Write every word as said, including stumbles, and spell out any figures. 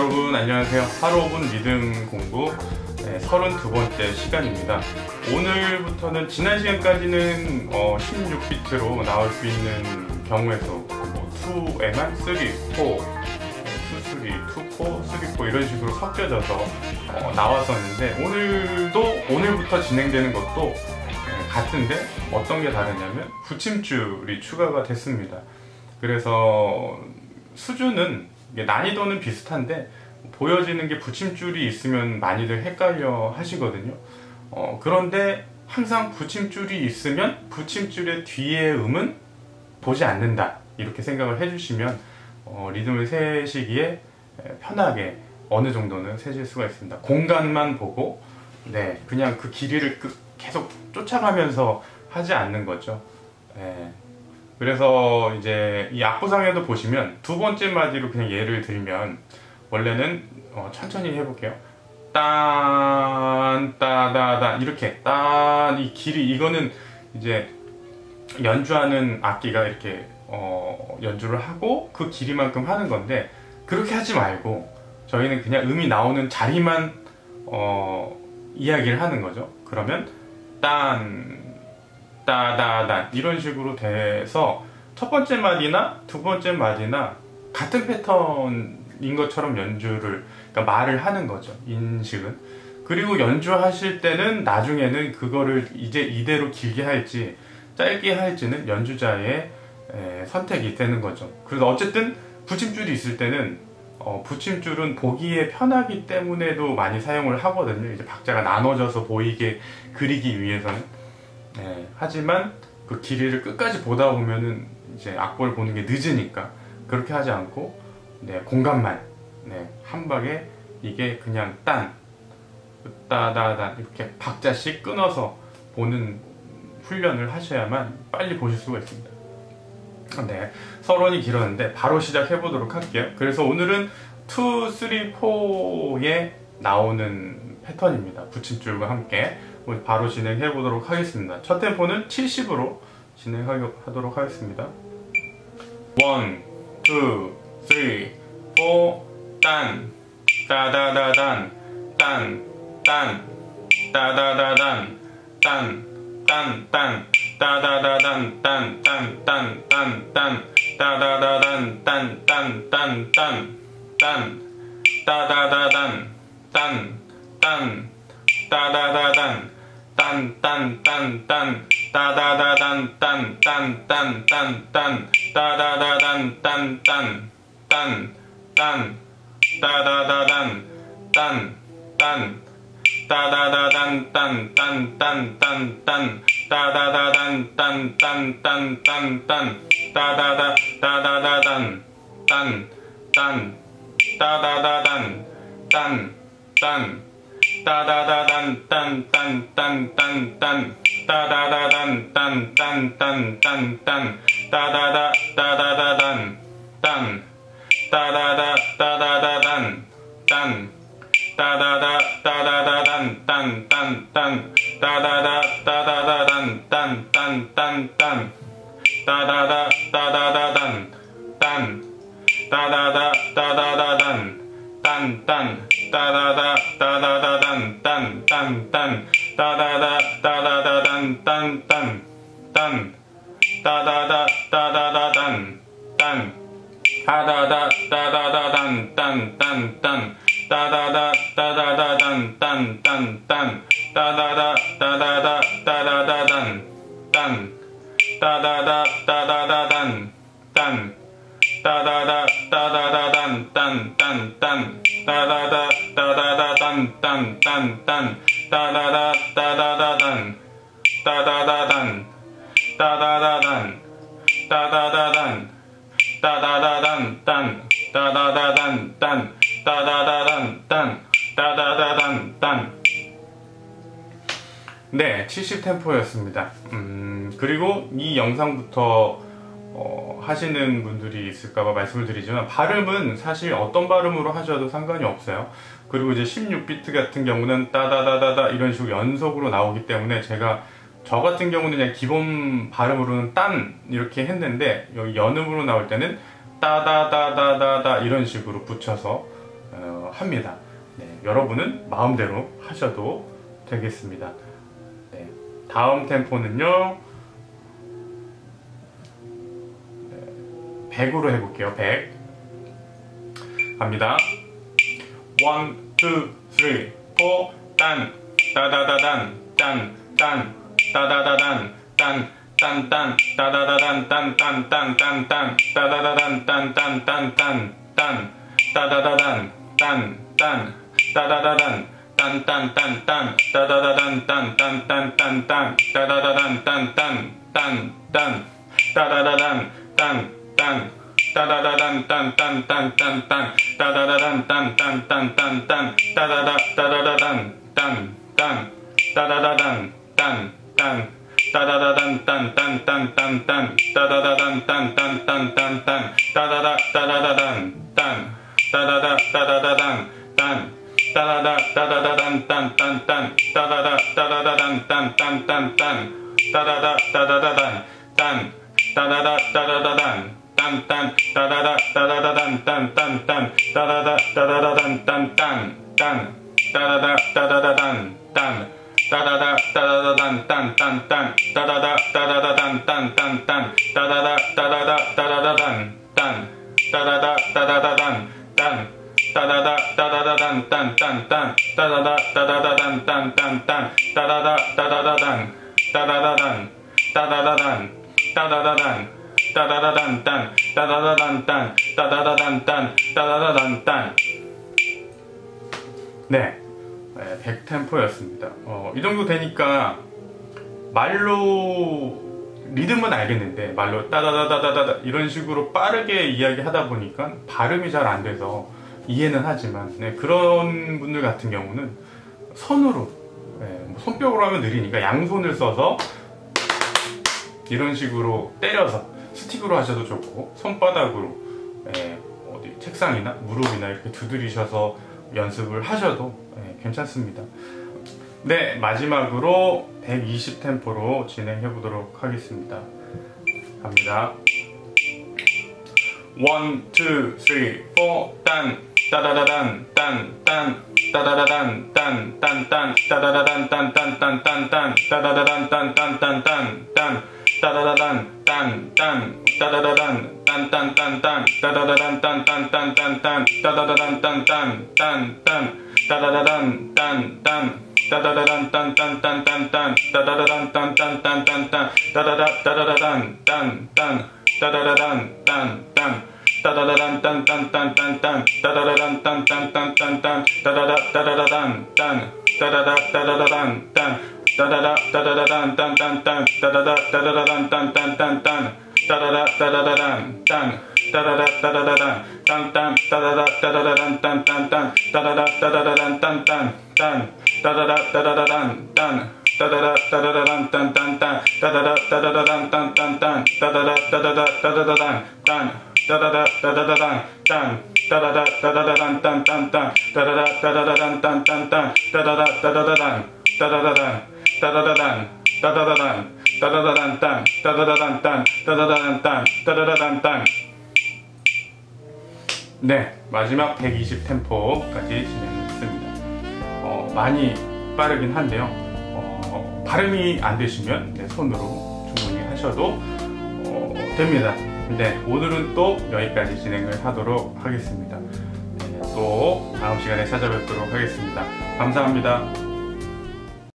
여러분 안녕하세요. 하루 오 분 리듬 공부 네, 서른두 번째 시간입니다. 오늘부터는 지난 시간까지는 어, 십육 비트로 나올 수 있는 경우에서 뭐 이에만 삼, 사, 이, 삼, 이, 사, 삼, 사 이런 식으로 섞여져서 어, 나왔었는데 오늘도 오늘부터 진행되는 것도 네, 같은데 어떤 게 다르냐면 붙임줄이 추가가 됐습니다. 그래서 수준은 난이도는 비슷한데 보여지는 게 붙임줄이 있으면 많이들 헷갈려 하시거든요. 어, 그런데 항상 붙임줄이 있으면 붙임줄의 뒤의 음은 보지 않는다 이렇게 생각을 해주시면 어, 리듬을 세시기에 편하게 어느 정도는 세실 수가 있습니다. 공간만 보고 네, 그냥 그 길이를 계속 쫓아가면서 하지 않는 거죠. 네. 그래서 이제 이 악보상에도 보시면 두 번째 마디로 그냥 예를 들면 원래는 어 천천히 해볼게요. 딴, 따다다 이렇게 딴 이 길이 이거는 이제 연주하는 악기가 이렇게 어 연주를 하고 그 길이만큼 하는 건데 그렇게 하지 말고 저희는 그냥 음이 나오는 자리만 어 이야기를 하는 거죠. 그러면 딴 따다다 이런 식으로 돼서 첫 번째 마디나 두 번째 마디나 같은 패턴인 것처럼 연주를 그러니까 말을 하는 거죠. 인식은. 그리고 연주하실 때는 나중에는 그거를 이제 이대로 길게 할지 짧게 할지는 연주자의 에, 선택이 되는 거죠. 그래서 어쨌든 붙임줄이 있을 때는 어, 붙임줄은 보기에 편하기 때문에도 많이 사용을 하거든요. 이제 박자가 나눠져서 보이게 그리기 위해서는. 네, 하지만 그 길이를 끝까지 보다 보면은 이제 악보를 보는 게 늦으니까 그렇게 하지 않고 네, 공간만 네, 한 방에 이게 그냥 딴, 따다다 이렇게 박자씩 끊어서 보는 훈련을 하셔야만 빨리 보실 수가 있습니다. 네, 서론이 길었는데 바로 시작해 보도록 할게요. 그래서 오늘은 이, 삼, 사에 나오는 패턴입니다. 붙임줄과 함께 바로 진행해 보도록 하겠습니다. 첫 템포는 칠십으로 진행하도록 하겠습니다. 일, 이, 삼, 사, 딴, 따다다단, 딴, 딴, 따다다단, 딴, 딴, 딴, 따다다단, 딴, 딴, 딴, 딴, 딴, 따다다단, 딴, 딴, 딴, 딴, 딴, 따다다단, 딴, 딴, 따다다단, 딴, 딴, 딴, 딴, 따다다단, 딴, 딴, 딴, 딴, 딴, 따다다단, 딴, 딴, 딴, 딴, 따다다단, 딴, 딴, 따다다단, 딴, 딴, 딴, 딴, 딴, 따다다단, 딴, 딴, 딴, 딴, 딴, 따다다, 따다다단, 딴, 딴, 따다다단, 딴, 딴, 따다다단, 딴, 딴, 딴, 딴, 딴, 따다다단, 딴, 딴, 딴, 딴, 딴, 따다다, 따다다단, 딴, 따다다, 따다다단, 딴, 따다다, 따다다단, 딴, 딴, 딴, 따다다, 따다다단, 딴, 딴, 딴, 딴, 따다다, 따다다단, 딴, 따다다, 따다다단, 딴, 딴, 따다다, 따다다단, 딴, 딴, 딴, 따다다, 따다다단, 딴, 딴, 딴, 따다다, 따다다단, 딴, 따다다, 따다다단, 딴, 딴, 딴, 따다다, 따다다단, 딴, 딴, 딴, 따다다, 따다다, 따다다단, 딴, 따다다, 따다다단, 딴, 따다다, 따다다단, 딴, 딴, 딴, 따다다, 따다다단, 딴, 딴, 딴, 따다다, 따다다단, 따다다단, 따다다단, 따다다단, 따다다단, 딴, 따다다단, 딴, 따다다단, 딴, 따다다단, 딴. 네, 칠십 템포였습니다. 음, 그리고 이 영상부터 어, 하시는 분들이 있을까봐 말씀을 드리지만 발음은 사실 어떤 발음으로 하셔도 상관이 없어요. 그리고 이제 십육 비트 같은 경우는 따다다다다 이런 식으로 연속으로 나오기 때문에 제가 저 같은 경우는 그냥 기본 발음으로는 딴 이렇게 했는데 여기 연음으로 나올 때는 따다다다다다 이런 식으로 붙여서 어, 합니다. 네, 여러분은 마음대로 하셔도 되겠습니다. 네, 다음 템포는요 네, 백으로 해볼게요. 백 갑니다. 원, 투, 쓰리, 포, 딴, 따다다단, 딴, 딴, 따다다단, 딴, 딴, 딴, 따다다단, 딴, 딴, 딴, 딴, 딴, 따다다단, 딴, 딴, 딴, 딴, 딴, 따다다단, 딴, 딴, 따다다단, 딴, 딴, 딴, 딴, 따다다단, 딴, 딴, 딴, 딴, 딴, 따다다단, 딴, 딴, 딴, 딴, 따다다단, 딴, 딴, 따다다단 딴딴딴딴딴 따다다단 딴딴딴딴딴 따다다 따다다단 딴딴 따다다단 딴딴 따다다단 딴딴딴딴딴 따다다단 딴딴딴딴딴 따다다 따다다단 딴 따다다 따다다단 딴 따다다 따다다단 딴딴딴 따다다 따다다단 딴딴딴딴 따다다 따다다단 딴 따다다 따다다단 딴딴 따다다 따다다단 딴딴딴 따다다 따다다단 딴딴 딴 따다다 따다다단 딴 따다다 따다다단 딴딴딴 따다다 따다다단 딴딴딴 따다다 따다다 따다다단 딴 따다다 따다다단 딴 따다다 따다다단 딴딴딴 따다다 따다다단 딴딴딴 따다다 따다다단 따다다단 따다다단 따다다단 따다다단 딴 따다다단 딴 따다다단 딴 따다다단 딴. 네, 백 템포였습니다. 어, 이 정도 되니까 말로 리듬은 알겠는데 말로 따다다다다다 이런 식으로 빠르게 이야기하다 보니까 발음이 잘 안 돼서 이해는 하지만 네, 그런 분들 같은 경우는 손으로 네, 뭐 손뼉으로 하면 느리니까 양손을 써서 이런 식으로 때려서 스틱으로 하셔도 좋고 손바닥으로 예, 어디 책상이나 무릎이나 이렇게 두드리셔서 연습을 하셔도 예, 괜찮습니다. 네, 마지막으로 백이십 템포로 진행해 보도록 하겠습니다. 갑니다. 원, 투, 쓰리, 포, 딴, 따다다단, 딴, 딴, 따다다단, 딴, 딴, 딴, 따다다단, 딴, 딴, 딴, 딴, 딴, 따다다단, 딴, 딴, 딴, 딴, 딴, 따다다단, 딴, 딴, 따다다단, 딴, 딴, 딴, 딴, 따다다단, 딴, 딴, 딴, 딴, 딴, 따다다단, 딴, 딴, 딴, 딴, 따다다단, 딴, 딴, 따다다단, 딴, 딴, 딴, 딴, 딴, 따다다단, 딴, 딴, 딴, 딴, 딴, 따다다, 따다다단, 딴, 딴, 따다다단, 딴, 딴, 따다다단, 딴, 딴, 딴, 딴, 딴, 따다다단, 딴, 딴, 딴, 딴, 딴, 따다다, 따다다단, 딴, 따다다, 따다다단, 딴, 따다다, 따다다단, 딴, 딴, 딴, 따다다, 따다다단, 딴, 딴, 딴, 딴, 따다다, 따다다단, 딴, 따다다, 따다다단, 딴, 딴, 따다다, 따다다단, 딴, 딴, 딴, 따다다, 따다다단, 딴, 딴, 딴, 따다다, 따다다단, 딴, 따다다, 따다다단, 딴, 딴, 딴, 따다다, 따다다단, 딴, 딴, 딴, 따다다, 따다다, 따다다단, 딴, 따다다, 따다다단, 딴, 따다다, 따다다단, 딴, 딴, 딴, 따다다, 따다다단, 딴, 딴, 딴, 따다다, 따다다단, 따다다단, 따다다단, 따다다단, 따다다단, 딴, 따다다단, 딴, 따다다단, 딴, 따다다단, 딴. 네, 마지막 백이십 템포까지 진행했습니다. 어, 많이 빠르긴 한데요. 어, 발음이 안 되시면 네, 손으로 충분히 하셔도 어, 됩니다. 네, 오늘은 또 여기까지 진행을 하도록 하겠습니다. 네, 또 다음 시간에 찾아뵙도록 하겠습니다. 감사합니다.